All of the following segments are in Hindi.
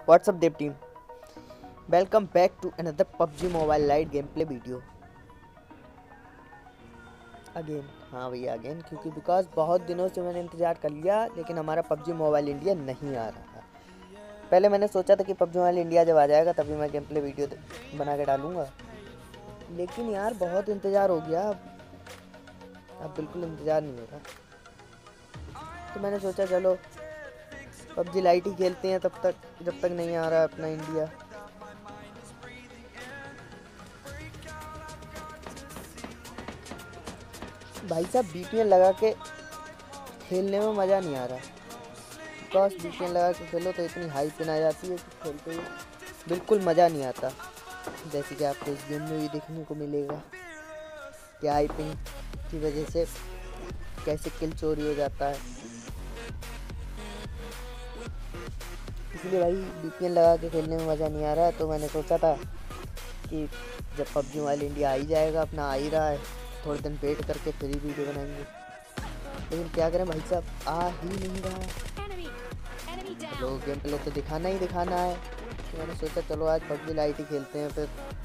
What's up, Dev team? Welcome back to another PUBG Mobile Lite gameplay video. Again हाँ भैया अगेन, क्योंकि बिकॉज बहुत दिनों से मैंने इंतज़ार कर लिया, लेकिन हमारा PUBG मोबाइल इंडिया नहीं आ रहा। पहले मैंने सोचा था कि PUBG मोबाइल इंडिया जब आ जाएगा तभी मैं गेमप्ले वीडियो बना के डालूँगा, लेकिन यार बहुत इंतज़ार हो गया। अब बिल्कुल इंतज़ार नहीं हो रहा, तो मैंने सोचा चलो PUBG लाइट ही खेलते हैं तब तक, जब तक नहीं आ रहा अपना इंडिया। भाई साहब VPN लगा के खेलने में मज़ा नहीं आ रहा, बिकॉज VPN लगा के खेलो तो इतनी हाई पिन आ जाती है कि खेलते ही बिल्कुल मज़ा नहीं आता। जैसे कि आपको इस गेम में भी देखने को मिलेगा कि हाई पिन की वजह से कैसे किल चोरी हो जाता है। इसलिए भाई VPN लगा के खेलने में मज़ा नहीं आ रहा है, तो मैंने सोचा था कि जब PUBG मोबाइल इंडिया आ ही जाएगा, अपना आ ही रहा है, थोड़े दिन वेट करके फिर ही वीडियो बनाएंगे। लेकिन क्या करें भाई साहब, आ ही नहीं रहा है। तो गेम प्ले तो दिखाना ही दिखाना है, तो मैंने सोचा चलो आज PUBG लाइट ही खेलते हैं। फिर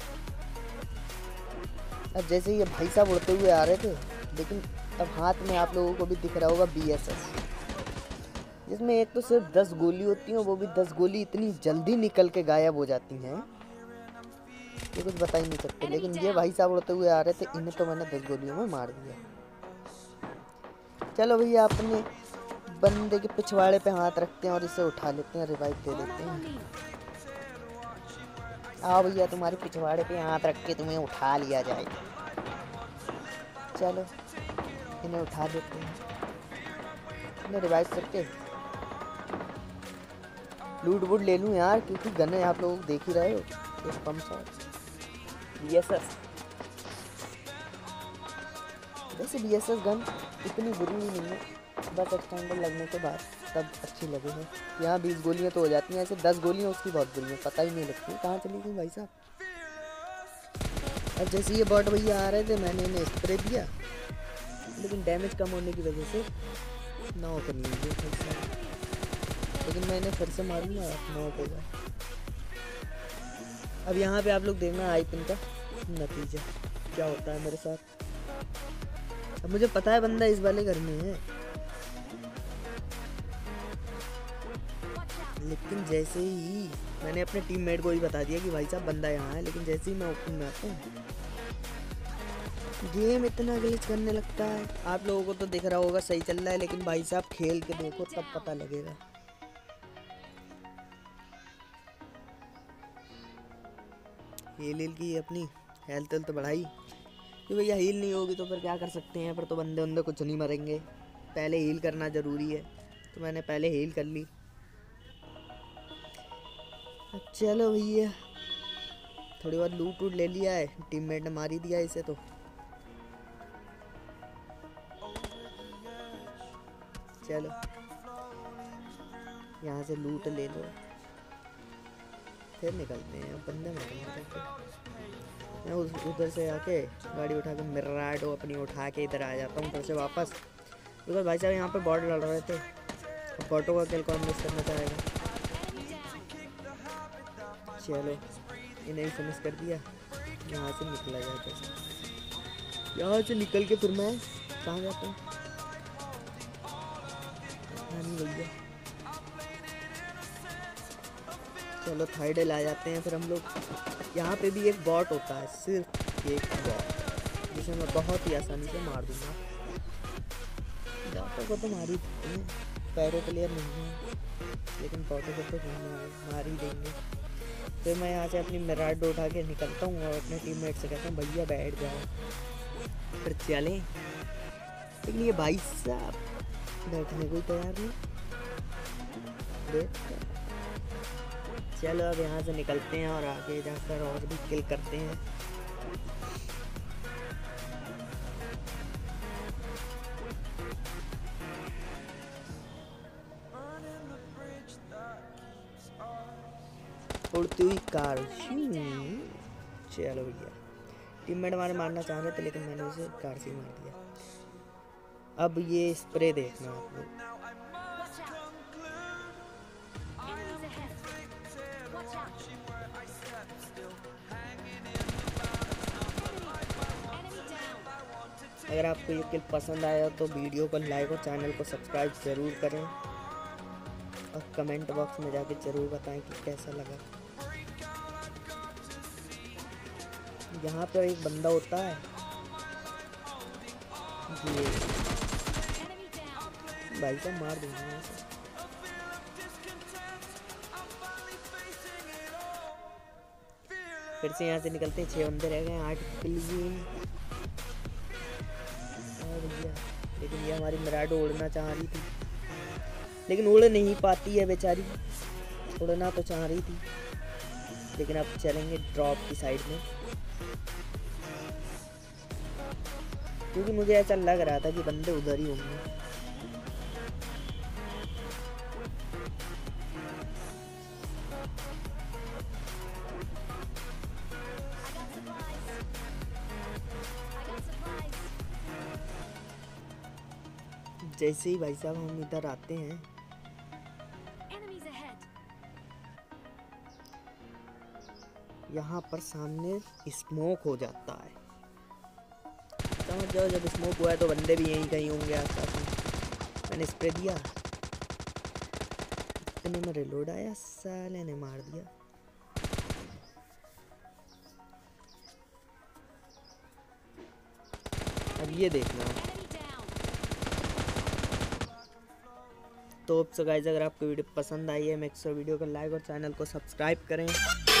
अब जैसे ही ये भाई साहब उड़ते हुए आ रहे थे, लेकिन अब हाथ में आप लोगों को भी दिख रहा होगा BSS, जिसमें एक तो सिर्फ 10 गोली होती हैं, वो भी 10 गोली इतनी जल्दी निकल के गायब हो जाती हैं ये कुछ बता ही नहीं सकते। लेकिन ये भाई साहब उड़ते हुए आ रहे थे, इन्हें तो मैंने 10 गोलियों में मार दिया। चलो भैया अपने बंदे के पिछवाड़े पे हाथ रखते हैं और इसे उठा लेते हैं, रिवाइव दे देते हैं। आओ भैया, तुम्हारे पिछवाड़े पे हाथ रख के तुम्हें उठा लिया जाएगा। चलो इन्हें उठा देते हैं, इन्हें रिवाइव करके लूट वूट ले लूँ यार, क्योंकि गन है आप लोग देख ही रहे हो, एक पंप शॉट BSS। वैसे BSS गन इतनी बुरी भी नहीं है, बस एक्सटेंडर लगने के बाद तब अच्छी लगे हैं। यहाँ 20 गोलियाँ तो हो जाती हैं, ऐसे 10 गोलियाँ उसकी बहुत बुरी हैं, पता ही नहीं लगती कहाँ चली गई भाई साहब। अब जैसे ये बॉट भैया आ रहे थे, मैंने इन्हें स्प्रे दिया, लेकिन डैमेज कम होने की वजह से नॉक नहीं हुई फिर से। लेकिन मैं इन्हें फिर से मारूंगा, नॉक होगा। अब यहाँ पे आप लोग देखना हाई पिन का नतीजा क्या होता है मेरे साथ। अब मुझे पता है बंदा इस वाले घर में है, लेकिन जैसे ही मैंने अपने टीममेट को ही बता दिया कि भाई साहब बंदा यहाँ है, लेकिन जैसे ही मैं ओपन में आता हूँ गेम इतना ग्लिच करने लगता है। आप लोगों को तो दिख रहा होगा सही चल रहा है, लेकिन भाई साहब खेल के देखो तब पता लगेगा। हील की अपनी हेल्थ तो बढ़ाई कि भैया, हील नहीं होगी तो फिर क्या कर सकते हैं, फिर तो बंदे बंदे कुछ नहीं मरेंगे। पहले हील करना ज़रूरी है, तो मैंने पहले हील कर ली। अब चलो भैया, थोड़ी बहुत लूट वूट ले लिया है, टीममेट ने मार ही दिया इसे तो। चलो यहाँ से लूट ले लो, फिर निकलते हैं। बंदे मारेंगे मैं उधर से आके गाड़ी उठा के मिराडो अपनी उठा के इधर आ जाता हूँ फिर से वापस, बिकॉज भाई साहब यहाँ पे बॉट लड़ रहे थे। अब बॉटों का किल कौन मिस करना चाहेगा। चलो इन्हें फिनिश कर दिया। यहाँ से निकला जाए कैसे, यहाँ से निकल के फिर मैं कहाँ जाता हूँ भैया। चलो थर्ड आ जाते हैं फिर हम लोग। यहाँ पे भी एक बॉट होता है, सिर्फ एक बॉट, जिसे मैं बहुत ही आसानी से मार दूंगा। बॉटों को तो मार ही देते हैं, पैरो प्लेयर नहीं है, लेकिन बॉटों को तो मार ही देंगे। फिर मैं यहाँ से अपनी मिराडो उठा के निकलता हूँ और अपने टीममेट से कहता हूँ भैया बैठ जाओ फिर चलें। लेकिन ये भाई साहब बैठने को ही तैयार नहीं। चलो अब यहाँ से निकलते हैं और आगे जाकर और भी किल करते हैं। उड़ती हुई कार। चलो भैया, टीममेट हमारे मारना चाह रहे थे, लेकिन मैंने उसे कार से मार दिया। अब ये स्प्रे देखना आप लोग, अगर आपको ये क्लिप पसंद आया तो वीडियो को लाइक और चैनल को सब्सक्राइब ज़रूर करें और कमेंट बॉक्स में जाके ज़रूर बताएं कि कैसा लगा। यहाँ पर एक बंदा होता है ये भाई साहब मार दूंगा यहाँ से। फिर से यहाँ से निकलते हैं, 6 बंदे रह गए, 8 के लिए। भैया लेकिन ये हमारी मिराडो उड़ना चाह रही थी लेकिन उड़ नहीं पाती है बेचारी। उड़ना तो चाह रही थी लेकिन अब चलेंगे ड्रॉप की साइड में, क्योंकि मुझे ऐसा लग रहा था कि बंदे उधर ही होंगे। जैसे ही भाई साहब हम इधर आते हैं यहाँ पर सामने स्मोक हो जाता है। समझ जाओ जब स्मोक हुआ है तो बंदे भी यहीं कहीं होंगे आसपास में। मैंने स्प्रे दिया, इतने में रिलोड आया, साले ने मार दिया। अब ये देखना। तो गाइस अगर आपको वीडियो पसंद आई है मेक श्योर वीडियो को लाइक और चैनल को सब्सक्राइब करें।